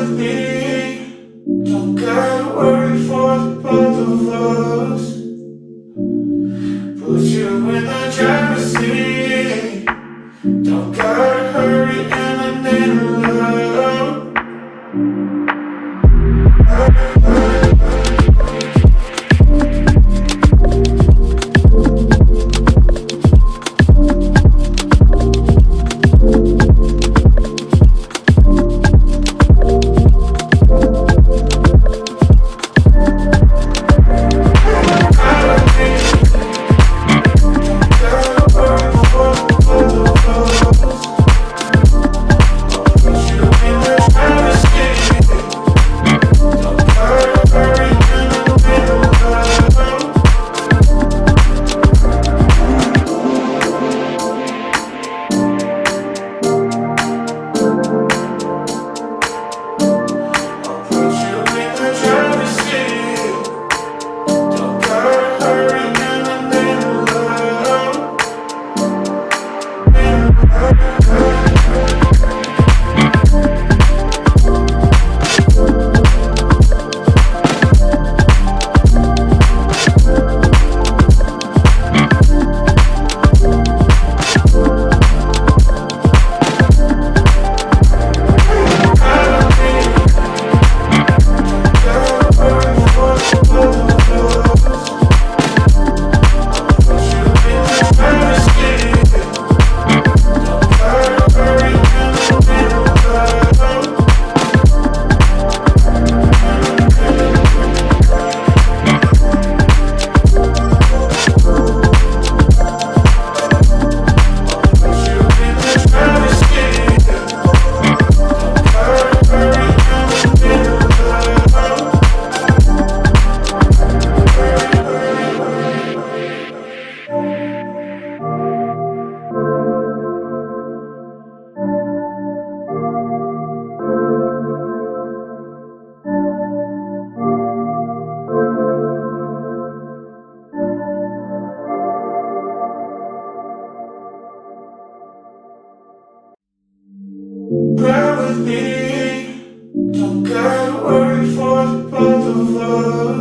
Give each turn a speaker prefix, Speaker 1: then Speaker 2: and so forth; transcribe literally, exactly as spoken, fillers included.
Speaker 1: with me. Don't gotta worry for the both of us. Put you in the driver's seat. Don't gotta hurry and I need love. Ride with me, don't gotta worry for the both of us.